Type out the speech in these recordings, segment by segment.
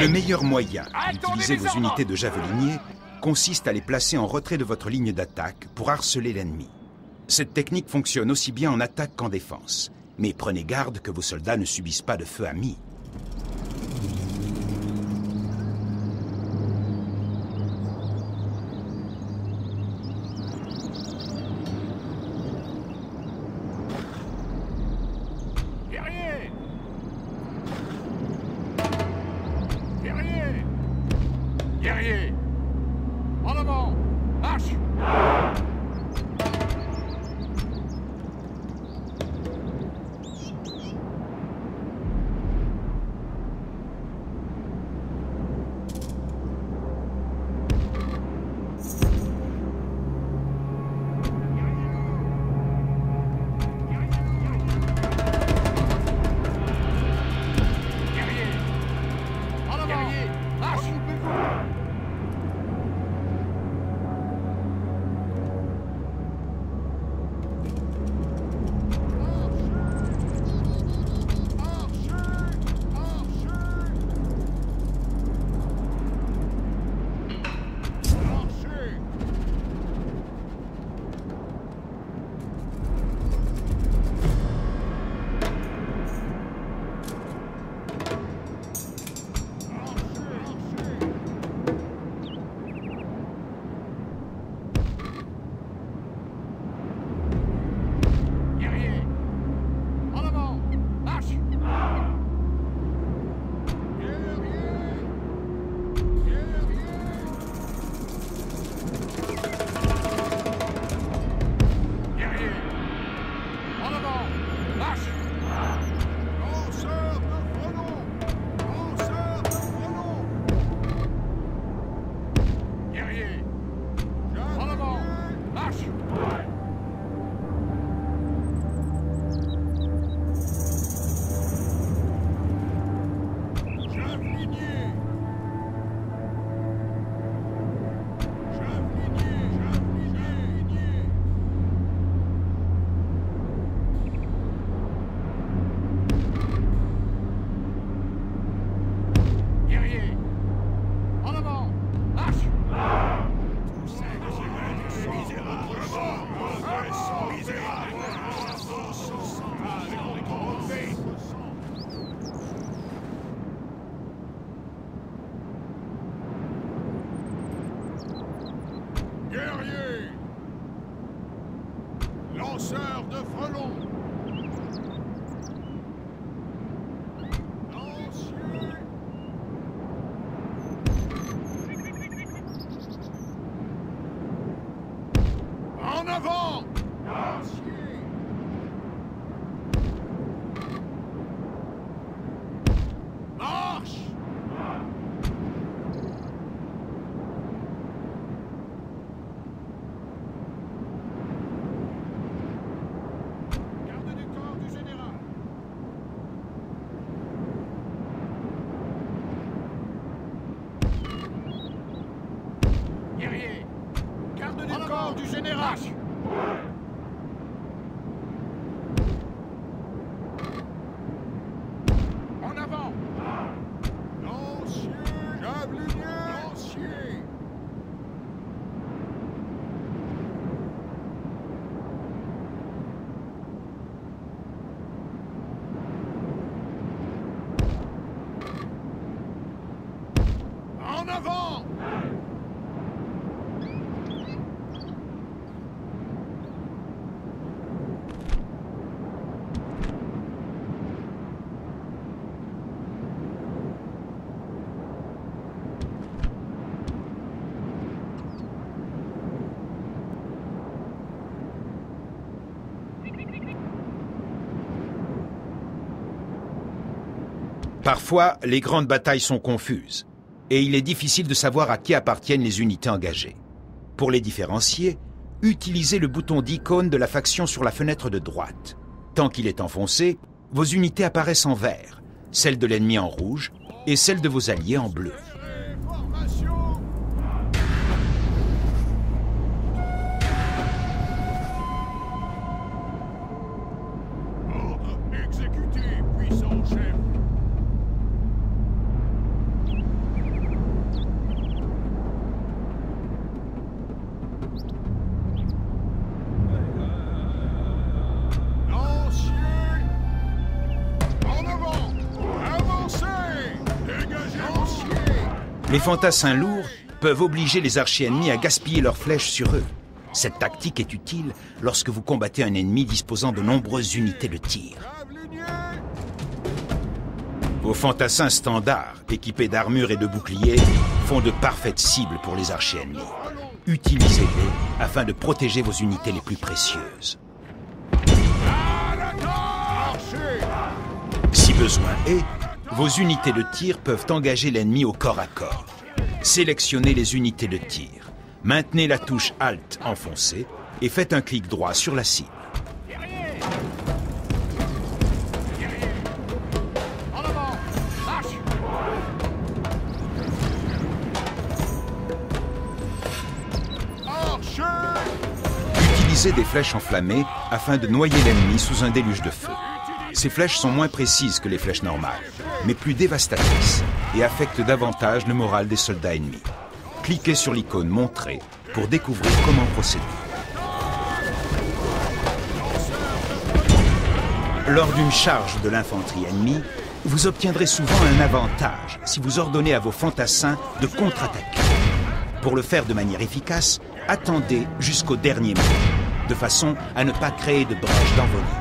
Le meilleur moyen d'utiliser vos unités de javeliniers consiste à les placer en retrait de votre ligne d'attaque pour harceler l'ennemi. Cette technique fonctionne aussi bien en attaque qu'en défense, mais prenez garde que vos soldats ne subissent pas de feu ami. Lanceur de frelons. Lancier. En avant. Lancier. Marche. Garde du corps du général. En avant. Lancier. Javelinier. Lancier. En avant. Parfois, les grandes batailles sont confuses, et il est difficile de savoir à qui appartiennent les unités engagées. Pour les différencier, utilisez le bouton d'icône de la faction sur la fenêtre de droite. Tant qu'il est enfoncé, vos unités apparaissent en vert, celles de l'ennemi en rouge et celles de vos alliés en bleu. Ordre exécuté, puissant chef. Les fantassins lourds peuvent obliger les archers ennemis à gaspiller leurs flèches sur eux. Cette tactique est utile lorsque vous combattez un ennemi disposant de nombreuses unités de tir. Vos fantassins standards, équipés d'armure et de boucliers, font de parfaites cibles pour les archers ennemis. Utilisez-les afin de protéger vos unités les plus précieuses. Si besoin est, vos unités de tir peuvent engager l'ennemi au corps à corps. Sélectionnez les unités de tir. Maintenez la touche Alt enfoncée et faites un clic droit sur la cible. Utilisez des flèches enflammées afin de noyer l'ennemi sous un déluge de feu. Ces flèches sont moins précises que les flèches normales, mais plus dévastatrices et affectent davantage le moral des soldats ennemis. Cliquez sur l'icône Montrer pour découvrir comment procéder. Lors d'une charge de l'infanterie ennemie, vous obtiendrez souvent un avantage si vous ordonnez à vos fantassins de contre-attaquer. Pour le faire de manière efficace, attendez jusqu'au dernier moment, de façon à ne pas créer de brèche dans vos lignes.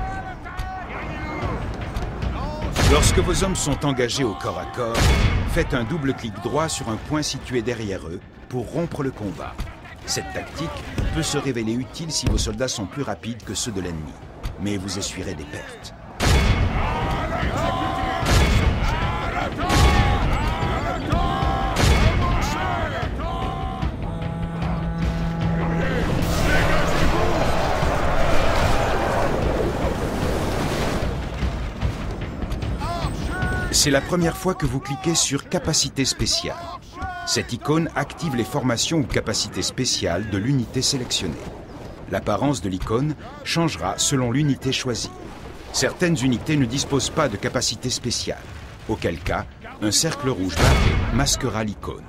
Lorsque vos hommes sont engagés au corps à corps, faites un double clic droit sur un point situé derrière eux pour rompre le combat. Cette tactique peut se révéler utile si vos soldats sont plus rapides que ceux de l'ennemi, mais vous essuierez des pertes. C'est la première fois que vous cliquez sur Capacité spéciale. Cette icône active les formations ou capacités spéciales de l'unité sélectionnée. L'apparence de l'icône changera selon l'unité choisie. Certaines unités ne disposent pas de capacité spéciale, auquel cas, un cercle rouge barré masquera l'icône.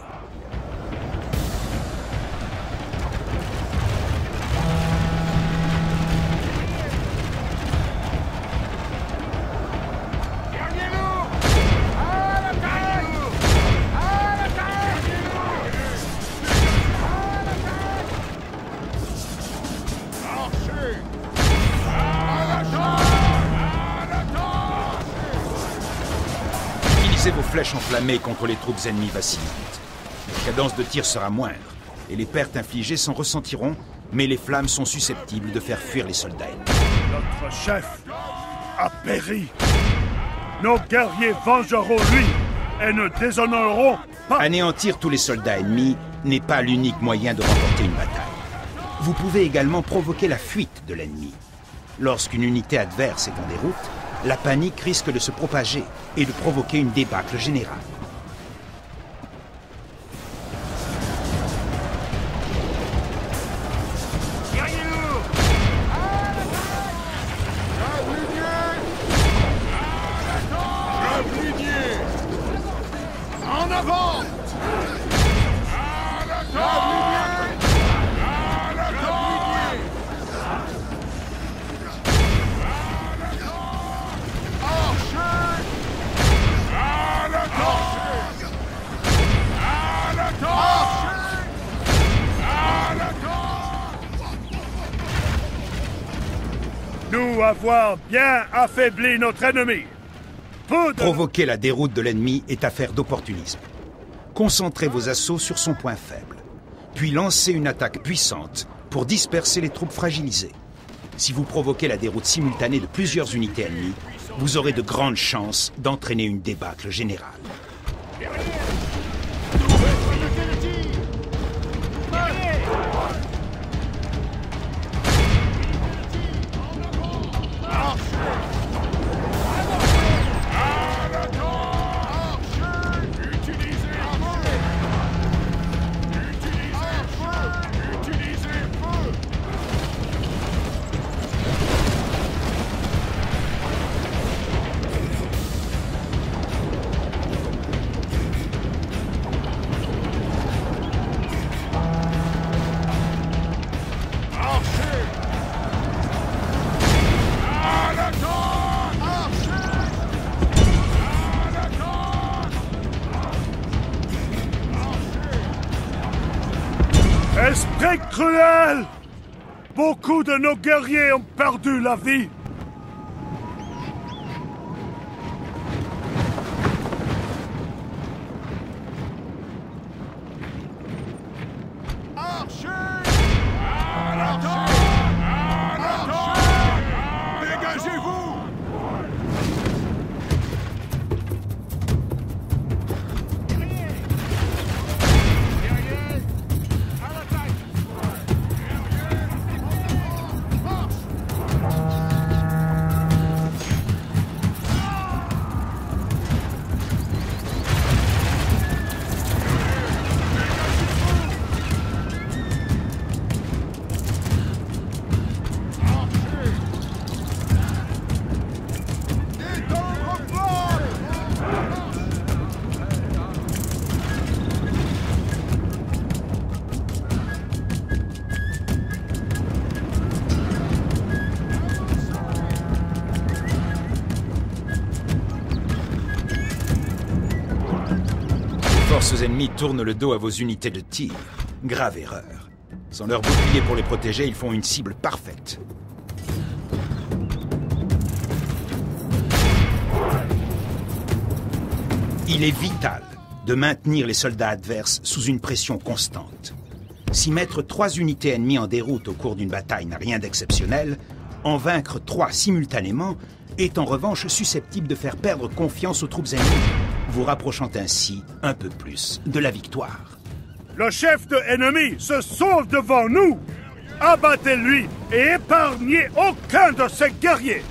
Utilisez vos flèches enflammées contre les troupes ennemies vacillantes. La cadence de tir sera moindre, et les pertes infligées s'en ressentiront, mais les flammes sont susceptibles de faire fuir les soldats ennemis. Notre chef a péri. Nos guerriers vengeront lui et ne déshonoreront pas. Anéantir tous les soldats ennemis n'est pas l'unique moyen de remporter une bataille. Vous pouvez également provoquer la fuite de l'ennemi. Lorsqu'une unité adverse est en déroute, la panique risque de se propager et de provoquer une débâcle générale. En avant! Nous avoir bien affaibli notre ennemi. Provoquer la déroute de l'ennemi est affaire d'opportunisme. Concentrez vos assauts sur son point faible, puis lancez une attaque puissante pour disperser les troupes fragilisées. Si vous provoquez la déroute simultanée de plusieurs unités ennemies, vous aurez de grandes chances d'entraîner une débâcle générale. très cruel! Beaucoup de nos guerriers ont perdu la vie. Les forces ennemies tournent le dos à vos unités de tir. Grave erreur. Sans leur bouclier pour les protéger, ils font une cible parfaite. Il est vital de maintenir les soldats adverses sous une pression constante. Si mettre 3 unités ennemies en déroute au cours d'une bataille n'a rien d'exceptionnel, en vaincre 3 simultanément est en revanche susceptible de faire perdre confiance aux troupes ennemies, vous rapprochant ainsi un peu plus de la victoire. Le chef de l'ennemi se sauve devant nous. Abattez-lui et épargnez aucun de ses guerriers.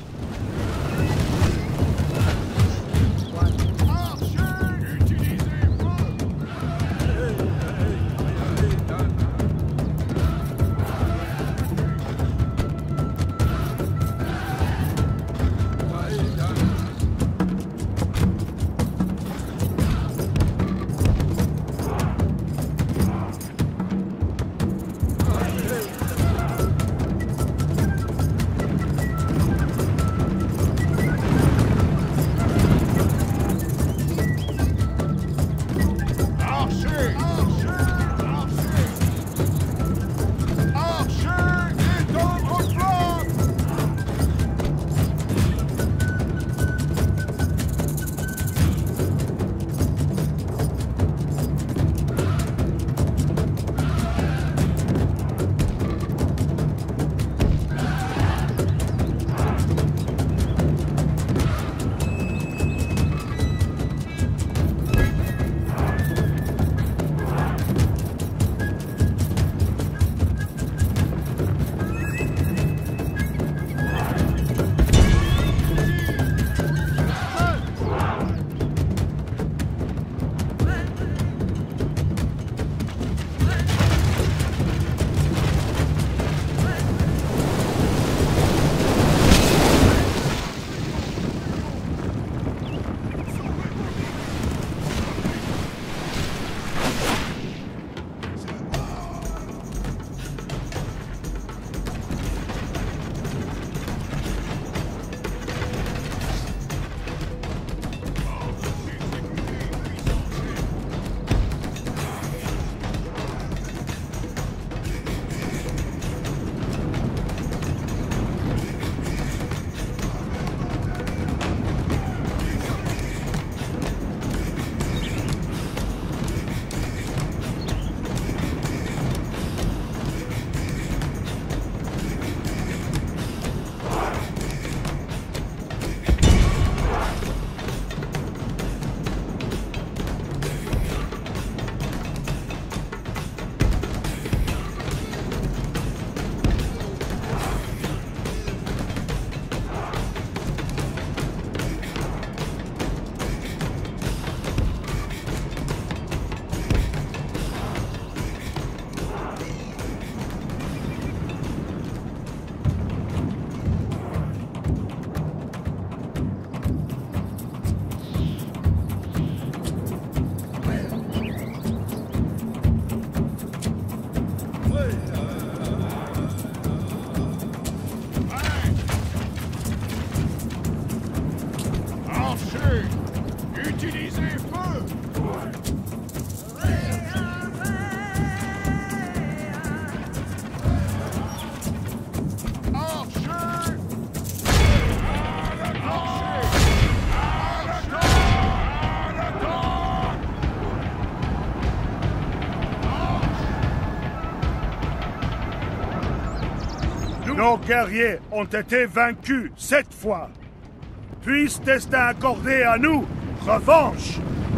Nos guerriers ont été vaincus 7 fois. Puisse destin accorder à nous revanche.